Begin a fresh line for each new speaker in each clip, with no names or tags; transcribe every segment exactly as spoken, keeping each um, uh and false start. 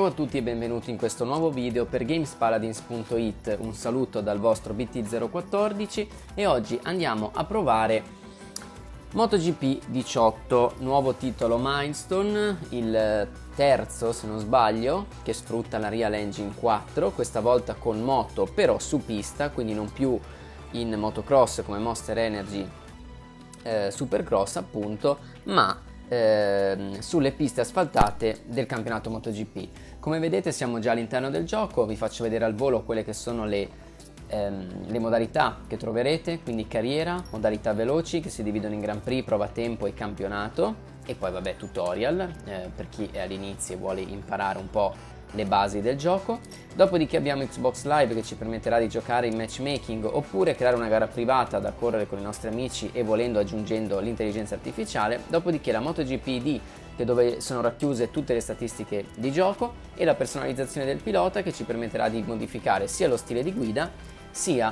Ciao a tutti e benvenuti in questo nuovo video per gamespaladins punto it. Un saluto dal vostro B T zero quattordici e oggi andiamo a provare MotoGP diciotto, nuovo titolo Milestone, il terzo se non sbaglio, che sfrutta la Real Engine quattro, questa volta con moto però su pista, quindi non più in motocross come Monster Energy eh, Supercross appunto, ma eh, sulle piste asfaltate del campionato MotoGP. Come vedete siamo già all'interno del gioco, vi faccio vedere al volo quelle che sono le, ehm, le modalità che troverete, quindi carriera, modalità veloci che si dividono in Grand Prix, prova tempo e campionato, e poi vabbè tutorial eh, per chi è all'inizio e vuole imparare un po' le basi del gioco. Dopodiché abbiamo Xbox Live che ci permetterà di giocare in matchmaking oppure creare una gara privata da correre con i nostri amici e volendo aggiungendo l'intelligenza artificiale. Dopodiché la MotoGP I D, che dove sono racchiuse tutte le statistiche di gioco, e la personalizzazione del pilota che ci permetterà di modificare sia lo stile di guida sia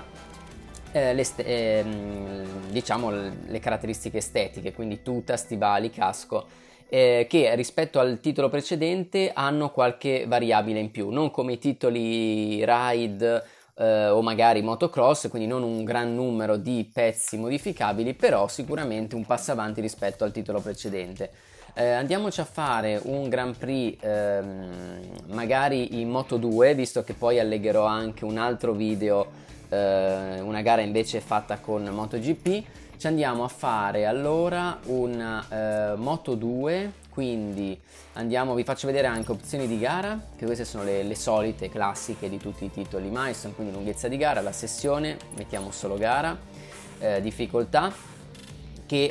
eh, le, eh, diciamo le caratteristiche estetiche, quindi tuta, stivali, casco, Eh, che rispetto al titolo precedente hanno qualche variabile in più, non come i titoli Ride eh, o magari Motocross, quindi non un gran numero di pezzi modificabili, però sicuramente un passo avanti rispetto al titolo precedente. Eh, andiamoci a fare un Grand Prix ehm, magari in Moto due, visto che poi allegherò anche un altro video, eh, una gara invece fatta con MotoGP. Ci andiamo a fare allora una eh, Moto due, quindi andiamo, vi faccio vedere anche opzioni di gara, che queste sono le, le solite classiche di tutti i titoli Milestone, quindi lunghezza di gara, la sessione, mettiamo solo gara, eh, difficoltà, che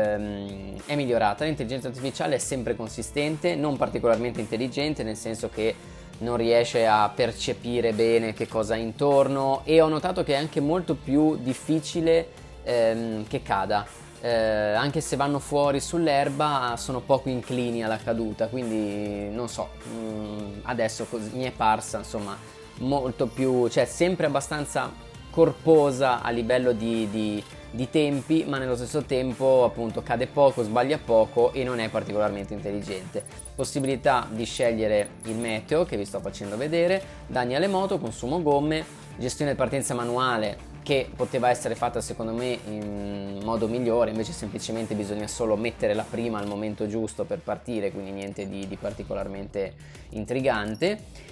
ehm, è migliorata, l'intelligenza artificiale è sempre consistente, non particolarmente intelligente, nel senso che non riesce a percepire bene che cosa ha intorno, e ho notato che è anche molto più difficile ehm, che cada, eh, anche se vanno fuori sull'erba sono poco inclini alla caduta, quindi non so, mh, adesso così, mi è parsa insomma molto più, cioè sempre abbastanza corposa a livello di, di, di tempi, ma nello stesso tempo appunto cade poco, sbaglia poco e non è particolarmente intelligente. Possibilità di scegliere il meteo che vi sto facendo vedere, danni alle moto, consumo gomme, gestione di partenza manuale che poteva essere fatta secondo me in modo migliore, invece semplicemente bisogna solo mettere la prima al momento giusto per partire, quindi niente di, di particolarmente intrigante.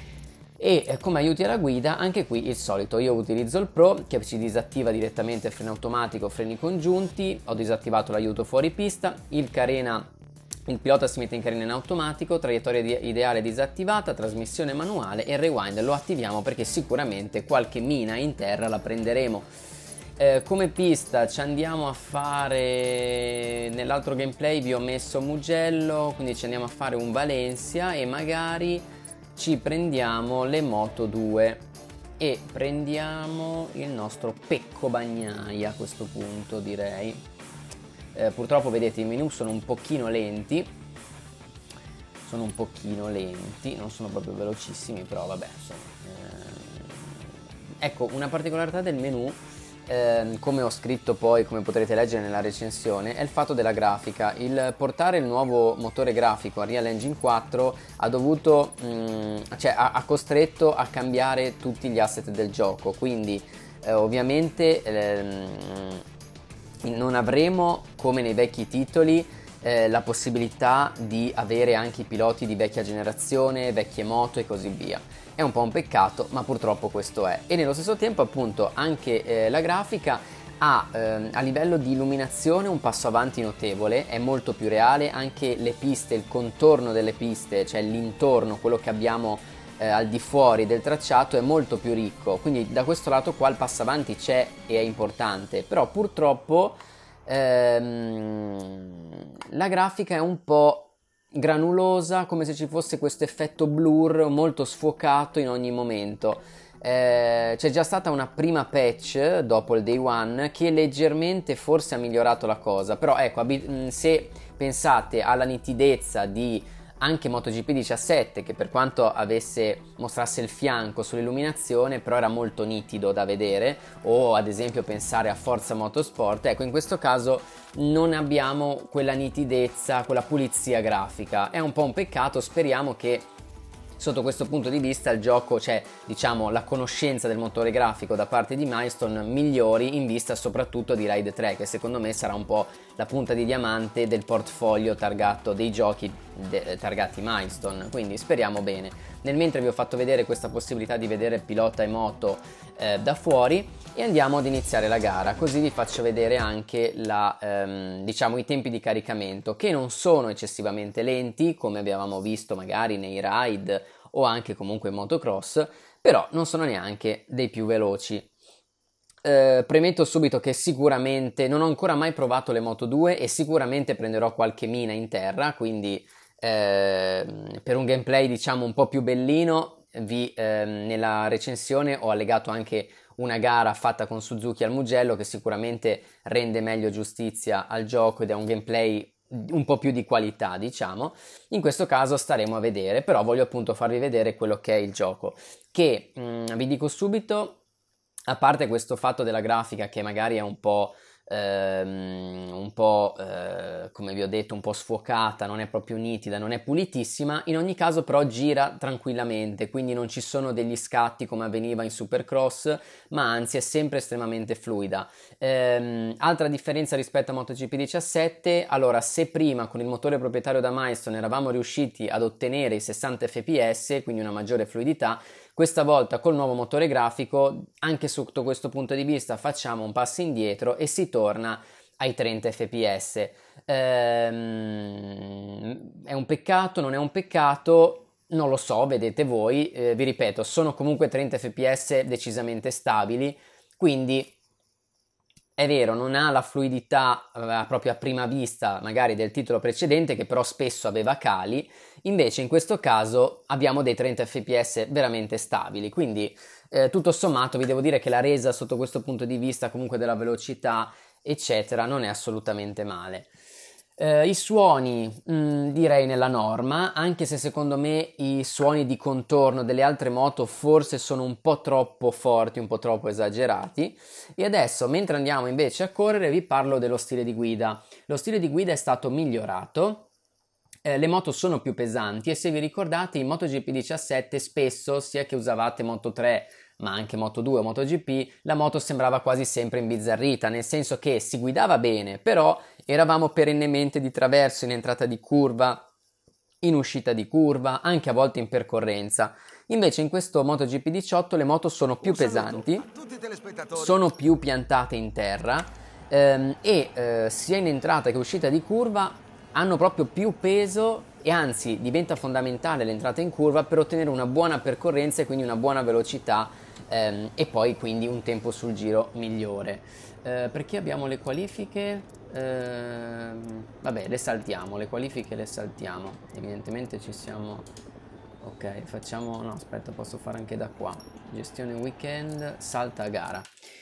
E come aiuti alla guida anche qui il solito, io utilizzo il Pro che ci disattiva direttamente il freno automatico, freni congiunti, ho disattivato l'aiuto fuori pista, il carena, il pilota si mette in carena in automatico, traiettoria ideale disattivata, trasmissione manuale, e il rewind lo attiviamo perché sicuramente qualche mina in terra la prenderemo. Eh, come pista ci andiamo a fare, nell'altro gameplay vi ho messo Mugello, quindi ci andiamo a fare un Valencia e magari ci prendiamo le Moto due e prendiamo il nostro Pecco Bagnaia a questo punto, direi. Eh, purtroppo vedete i menu sono un pochino lenti, sono un pochino lenti, non sono proprio velocissimi, però vabbè insomma. Eh. Ecco, una particolarità del menu, eh, come ho scritto poi, come potrete leggere nella recensione, è il fatto della grafica. Il portare il nuovo motore grafico a Real Engine quattro ha dovuto, mh, cioè ha, ha costretto a cambiare tutti gli asset del gioco, quindi eh, ovviamente ehm, non avremo come nei vecchi titoli eh, la possibilità di avere anche i piloti di vecchia generazione, vecchie moto e così via. È un po' un peccato, ma purtroppo questo è. E nello stesso tempo appunto anche eh, la grafica ha eh, a livello di illuminazione un passo avanti notevole, è molto più reale, anche le piste, il contorno delle piste, cioè l'intorno, quello che abbiamo eh, al di fuori del tracciato è molto più ricco, quindi da questo lato qua il passo avanti c'è e è importante, però purtroppo ehm, la grafica è un po' granulosa, come se ci fosse questo effetto blur molto sfocato in ogni momento. Eh, c'è già stata una prima patch dopo il day one che leggermente forse ha migliorato la cosa, però ecco, se pensate alla nitidezza di anche MotoGP diciassette, che per quanto avesse mostrasse il fianco sull'illuminazione però era molto nitido da vedere, o ad esempio pensare a Forza Motorsport, ecco in questo caso non abbiamo quella nitidezza, quella pulizia grafica, è un po' un peccato. Speriamo che Sotto questo punto di vista il gioco, c'è diciamo la conoscenza del motore grafico da parte di Milestone migliori in vista soprattutto di Ride tre, che secondo me sarà un po' la punta di diamante del portfolio targato dei giochi de targati Milestone, quindi speriamo bene. Nel mentre vi ho fatto vedere questa possibilità di vedere pilota e moto eh, da fuori e andiamo ad iniziare la gara, così vi faccio vedere anche la, ehm, diciamo, i tempi di caricamento, che non sono eccessivamente lenti come avevamo visto magari nei ride o anche comunque in motocross, però non sono neanche dei più veloci. Eh, premetto subito che sicuramente non ho ancora mai provato le Moto due e sicuramente prenderò qualche mina in terra, quindi eh, per un gameplay diciamo un po' più bellino vi, eh, nella recensione ho allegato anche una gara fatta con Suzuki al Mugello che sicuramente rende meglio giustizia al gioco ed è un gameplay un po' più di qualità, diciamo. In questo caso staremo a vedere, però voglio appunto farvi vedere quello che è il gioco, che mh, vi dico subito, a parte questo fatto della grafica che magari è un po' ehm, un po' eh, come vi ho detto un po' sfocata, non è proprio nitida, non è pulitissima, in ogni caso però gira tranquillamente, quindi non ci sono degli scatti come avveniva in Supercross, ma anzi è sempre estremamente fluida. Ehm, altra differenza rispetto a MotoGP diciassette, allora se prima con il motore proprietario da Milestone eravamo riusciti ad ottenere i sessanta effe pi esse, quindi una maggiore fluidità, questa volta col nuovo motore grafico, anche sotto questo punto di vista, facciamo un passo indietro e si torna ai trenta effe pi esse. Ehm, è un peccato, non è un peccato, non lo so, vedete voi, eh, vi ripeto, sono comunque trenta effe pi esse decisamente stabili, quindi è vero, non ha la fluidità eh, proprio a prima vista magari del titolo precedente, che però spesso aveva cali, invece in questo caso abbiamo dei trenta effe pi esse veramente stabili, quindi eh, tutto sommato vi devo dire che la resa sotto questo punto di vista comunque della velocità eccetera non è assolutamente male. Eh, I suoni mh, direi nella norma, anche se secondo me i suoni di contorno delle altre moto forse sono un po' troppo forti, un po' troppo esagerati. E adesso, mentre andiamo invece a correre, vi parlo dello stile di guida. Lo stile di guida è stato migliorato, eh, le moto sono più pesanti e se vi ricordate in MotoGP diciassette spesso, sia che usavate Moto tre ma anche Moto due o MotoGP, la moto sembrava quasi sempre imbizzarrita, nel senso che si guidava bene, però eravamo perennemente di traverso in entrata di curva, in uscita di curva, anche a volte in percorrenza. Invece in questo MotoGP diciotto le moto sono più pesanti, sono più piantate in terra ehm, e eh, sia in entrata che uscita di curva hanno proprio più peso e anzi diventa fondamentale l'entrata in curva per ottenere una buona percorrenza e quindi una buona velocità ehm, e poi quindi un tempo sul giro migliore. Eh, perché abbiamo le qualifiche? Eh, vabbè, le saltiamo, le qualifiche le saltiamo, evidentemente ci siamo. Ok, facciamo, no aspetta, posso fare anche da qua, gestione weekend, salta a gara.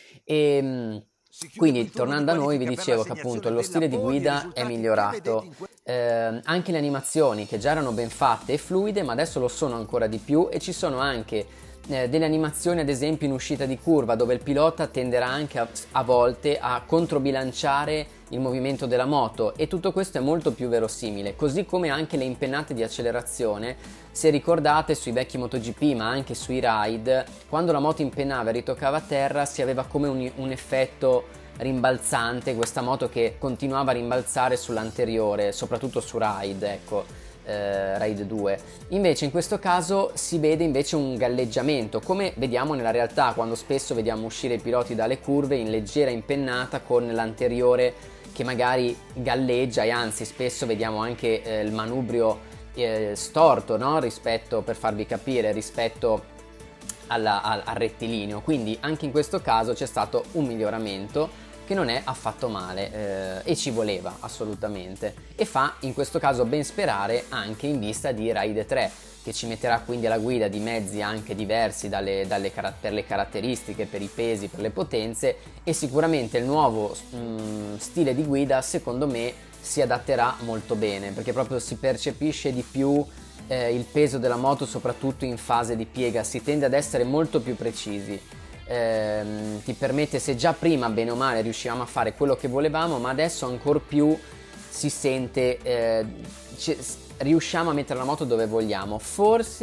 E quindi tornando a noi vi dicevo che appunto lo stile di guida è migliorato, eh, anche le animazioni che già erano ben fatte e fluide ma adesso lo sono ancora di più e ci sono anche eh, delle animazioni ad esempio in uscita di curva dove il pilota tenderà anche a, a volte a controbilanciare il movimento della moto e tutto questo è molto più verosimile, così come anche le impennate di accelerazione. Se ricordate sui vecchi MotoGP ma anche sui ride, quando la moto impennava e ritoccava a terra si aveva come un, un effetto rimbalzante, questa moto che continuava a rimbalzare sull'anteriore, soprattutto su ride, ecco, eh, ride due. Invece in questo caso si vede invece un galleggiamento, come vediamo nella realtà quando spesso vediamo uscire i piloti dalle curve in leggera impennata con l'anteriore che magari galleggia e anzi spesso vediamo anche eh, il manubrio eh, storto, no? Rispetto, per farvi capire, rispetto alla, al, al rettilineo, quindi anche in questo caso c'è stato un miglioramento che non è affatto male eh, e ci voleva assolutamente e fa in questo caso ben sperare anche in vista di Ride tre che ci metterà quindi alla guida di mezzi anche diversi dalle, dalle, per le caratteristiche, per i pesi, per le potenze e sicuramente il nuovo mh, stile di guida secondo me si adatterà molto bene perché proprio si percepisce di più eh, il peso della moto soprattutto in fase di piega, si tende ad essere molto più precisi. Eh, ti permette, se già prima bene o male riuscivamo a fare quello che volevamo, ma adesso ancor più si sente eh, riusciamo a mettere la moto dove vogliamo. Forse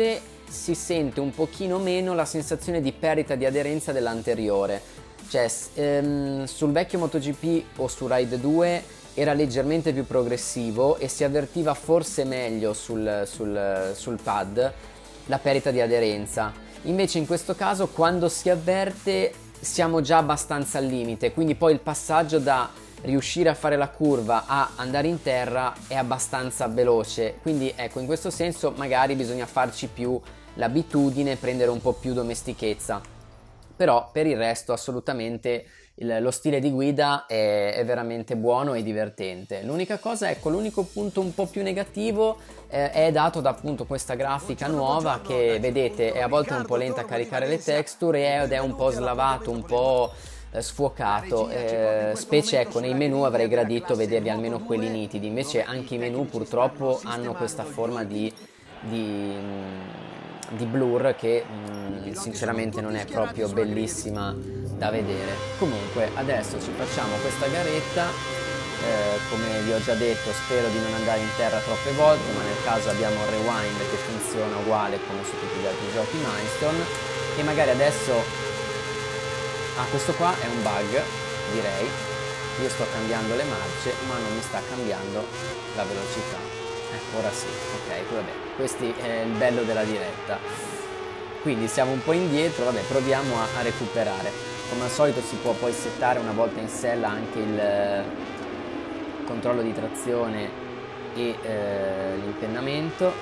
si sente un pochino meno la sensazione di perdita di aderenza dell'anteriore. Cioè ehm, sul vecchio MotoGP o su Ride due era leggermente più progressivo e si avvertiva forse meglio sul, sul, sul pad la perdita di aderenza. Invece in questo caso quando si avverte siamo già abbastanza al limite, quindi poi il passaggio da riuscire a fare la curva a andare in terra è abbastanza veloce, quindi ecco, in questo senso magari bisogna farci più l'abitudine, prendere un po' più domestichezza, però per il resto assolutamente il, lo stile di guida è, è veramente buono e divertente. L'unica cosa, ecco, l'unico punto un po' più negativo eh, è dato da appunto questa grafica nuova che vedete è a volte un po' lenta a caricare le texture ed è un po' slavato, un po' sfuocato, eh, specie ecco nei menu avrei gradito vederli almeno quelli nitidi, invece anche i menu purtroppo hanno questa forma di, di, di blur che mh, sinceramente non è proprio bellissima da vedere. Comunque adesso ci facciamo questa garetta, eh, come vi ho già detto spero di non andare in terra troppe volte, ma nel caso abbiamo il rewind che funziona uguale come su tutti gli altri giochi Milestone e magari adesso ah, questo qua è un bug, direi. Io sto cambiando le marce, ma non mi sta cambiando la velocità. Ecco, ora sì. Ok, vabbè. Questo è il bello della diretta. Quindi siamo un po' indietro, vabbè, proviamo a, a recuperare. Come al solito si può poi settare una volta in sella anche il eh, controllo di trazione e eh, l'impennamento.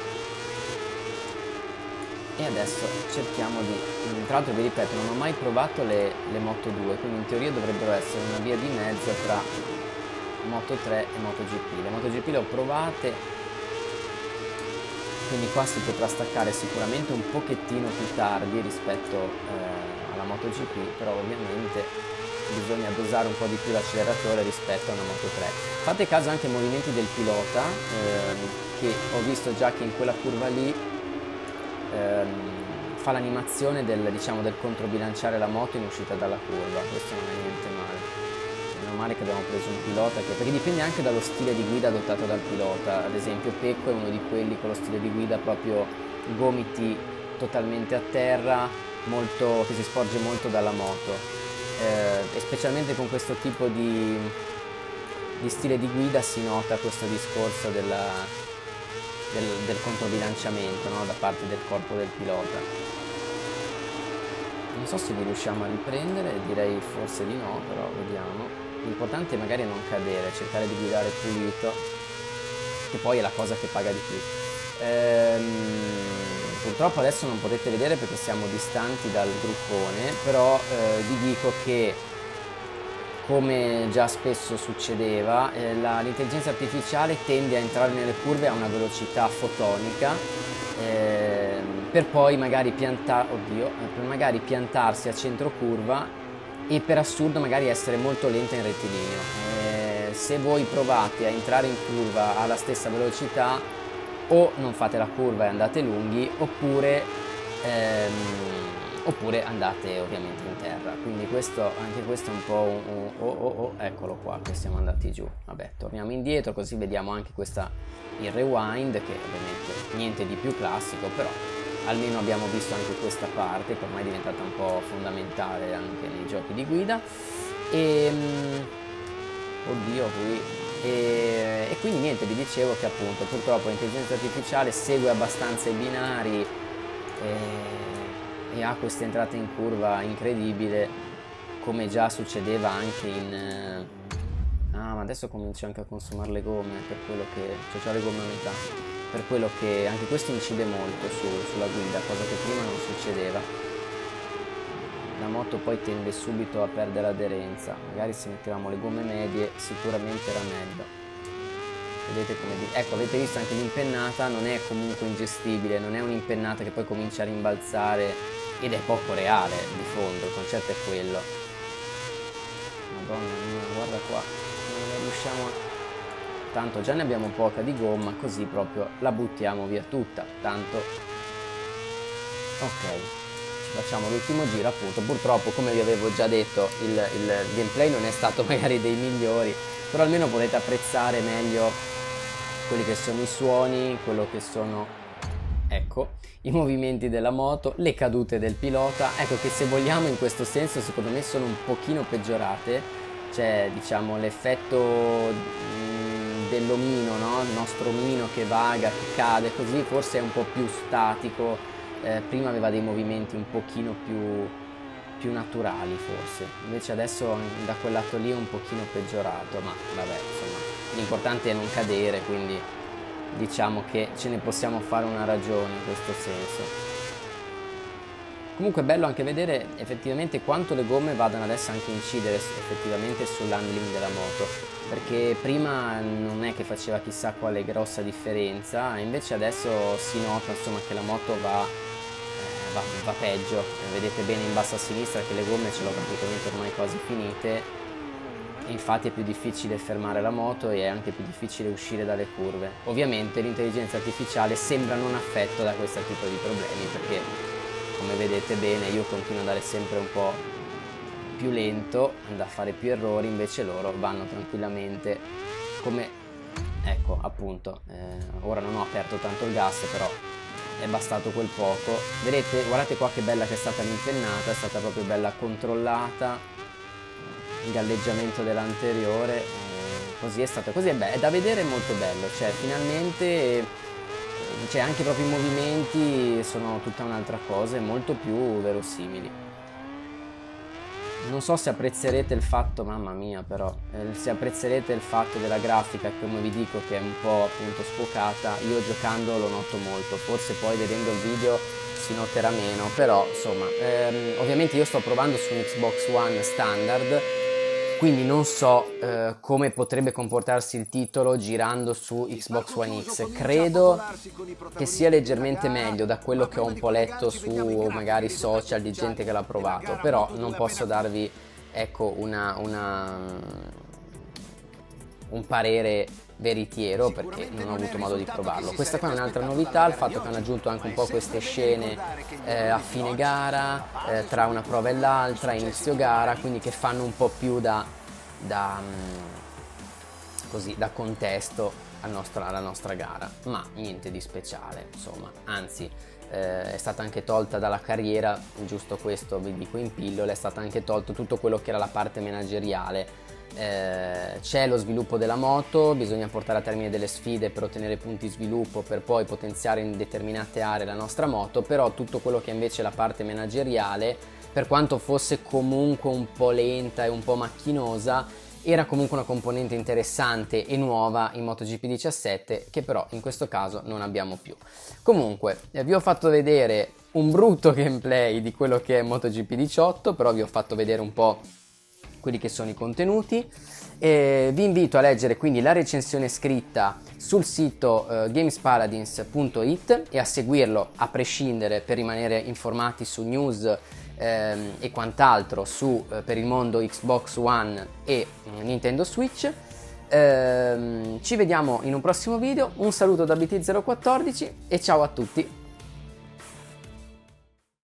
E adesso cerchiamo di, tra l'altro vi ripeto, non ho mai provato le, le Moto due, quindi in teoria dovrebbero essere una via di mezzo tra Moto tre e MotoGP. Le MotoGP le ho provate, quindi qua si potrà staccare sicuramente un pochettino più tardi rispetto eh, alla MotoGP, però ovviamente bisogna dosare un po' di più l'acceleratore rispetto a una Moto tre. Fate caso anche ai movimenti del pilota, ehm, che ho visto già che in quella curva lì Ehm, fa l'animazione del, diciamo, del controbilanciare la moto in uscita dalla curva. Questo non è niente male, meno male che abbiamo preso un pilota che, perché dipende anche dallo stile di guida adottato dal pilota. Ad esempio Pecco è uno di quelli con lo stile di guida proprio gomiti totalmente a terra, molto, che si sporge molto dalla moto, eh, e specialmente con questo tipo di, di stile di guida si nota questo discorso della Del, del controbilanciamento, no? Da parte del corpo del pilota. Non so se li riusciamo a riprendere, direi forse di no, però vediamo. L'importante è magari non cadere, cercare di guidare pulito, che poi è la cosa che paga di più. Ehm, purtroppo adesso non potete vedere perché siamo distanti dal gruppone, però eh, vi dico che come già spesso succedeva, eh, l'intelligenza artificiale tende a entrare nelle curve a una velocità fotonica eh, per poi magari, pianta oddio, per magari piantarsi a centro curva e per assurdo magari essere molto lenta in rettilineo. Eh, se voi provate a entrare in curva alla stessa velocità o non fate la curva e andate lunghi oppure ehm, oppure andate ovviamente in terra, quindi questo, anche questo è un po' un, un, oh, oh, oh, eccolo qua che siamo andati giù. Vabbè, torniamo indietro così vediamo anche questa, il rewind, che ovviamente niente di più classico, però almeno abbiamo visto anche questa parte che ormai è diventata un po' fondamentale anche nei giochi di guida. E oddio qui e, e quindi niente, vi dicevo che appunto purtroppo l'intelligenza artificiale segue abbastanza i binari e, e ha questa entrata in curva incredibile, come già succedeva anche in eh... ah, ma adesso comincio anche a consumare le gomme, per quello che c'ho già le gomme a metà, per quello che anche questo incide molto su, sulla guida, cosa che prima non succedeva. La moto poi tende subito a perdere aderenza, magari se mettevamo le gomme medie sicuramente era meglio. Vedete come di... ecco, avete visto anche l'impennata non è comunque ingestibile, non è un'impennata che poi comincia a rimbalzare ed è poco reale di fondo, il concetto è quello. Madonna mia, guarda qua, non riusciamo a... tanto già ne abbiamo poca di gomma, così proprio la buttiamo via tutta, tanto... ok, ci facciamo l'ultimo giro appunto. Purtroppo, come vi avevo già detto, il, il gameplay non è stato magari dei migliori, però almeno potete apprezzare meglio quelli che sono i suoni, quello che sono... ecco, i movimenti della moto, le cadute del pilota, ecco che se vogliamo in questo senso secondo me sono un pochino peggiorate, c'è diciamo l'effetto dell'omino, no? Il nostro omino che vaga, che cade, così forse è un po' più statico, eh, prima aveva dei movimenti un pochino più, più naturali forse, invece adesso da quel lato lì è un pochino peggiorato, ma vabbè, insomma, l'importante è non cadere, quindi diciamo che ce ne possiamo fare una ragione in questo senso. Comunque è bello anche vedere effettivamente quanto le gomme vadano adesso anche a incidere effettivamente sull'handling della moto, perché prima non è che faceva chissà quale grossa differenza, invece adesso si nota insomma che la moto va, eh, va, va peggio. Vedete bene in basso a sinistra che le gomme ce l'ho praticamente ormai quasi finite, e infatti è più difficile fermare la moto e è anche più difficile uscire dalle curve. Ovviamente l'intelligenza artificiale sembra non affetto da questo tipo di problemi, perché come vedete bene io continuo ad andare sempre un po' più lento, a fare più errori, invece loro vanno tranquillamente come, ecco appunto, eh, ora non ho aperto tanto il gas, però è bastato quel poco. Vedete, guardate qua che bella che è stata l'impennata, è stata proprio bella controllata, il galleggiamento dell'anteriore, eh, così è stato, così è, beh, è da vedere molto bello, cioè finalmente... Cioè anche proprio i movimenti sono tutta un'altra cosa e molto più verosimili. Non so se apprezzerete il fatto, mamma mia però, eh, se apprezzerete il fatto della grafica, come vi dico, che è un po' appunto sfocata. Io giocando lo noto molto, forse poi vedendo il video si noterà meno, però insomma, ehm, ovviamente io sto provando su un Xbox One standard, quindi non so eh, come potrebbe comportarsi il titolo girando su Xbox One X. Credo che sia leggermente meglio da quello che ho un po' letto su magari social di gente che l'ha provato, però non posso darvi, ecco, una, una, un parere veritiero perché non ho avuto modo di provarlo. Questa qua è un'altra novità, il fatto che hanno aggiunto anche un po' queste scene eh, a fine gara, eh, tra una prova e l'altra, inizio gara, quindi che fanno un po' più da, da, così, da contesto al nostro, alla nostra gara, ma niente di speciale, insomma, anzi eh, è stata anche tolta dalla carriera, giusto questo vi dico in pillole, è stata anche tolto tutto quello che era la parte manageriale. Eh, c'è lo sviluppo della moto, bisogna portare a termine delle sfide per ottenere punti sviluppo per poi potenziare in determinate aree la nostra moto, però tutto quello che è invece la parte manageriale, per quanto fosse comunque un po' lenta e un po' macchinosa, era comunque una componente interessante e nuova in MotoGP diciassette, che però in questo caso non abbiamo più. Comunque eh, vi ho fatto vedere un brutto gameplay di quello che è MotoGP diciotto, però vi ho fatto vedere un po' quelli che sono i contenuti, e vi invito a leggere quindi la recensione scritta sul sito uh, gamespaladins punto it e a seguirlo a prescindere per rimanere informati su news ehm, e quant'altro su eh, per il mondo Xbox One e mm, Nintendo Switch. Ehm, ci vediamo in un prossimo video, un saluto da B T zero quattordici e ciao a tutti.